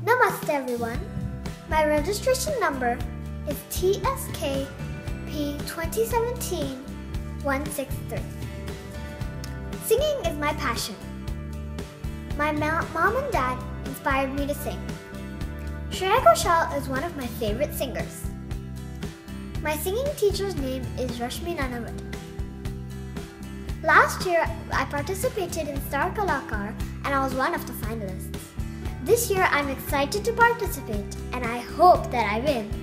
Namaste everyone. My registration number is TSK P2017-163. Singing is my passion. My mom and dad inspired me to sing. Shreya Ghoshal is one of my favorite singers. My singing teacher's name is Rashmi Nanavad. Last year, I participated in Star Kalakaar and I was one of the finalists. This year, I'm excited to participate and I hope that I win.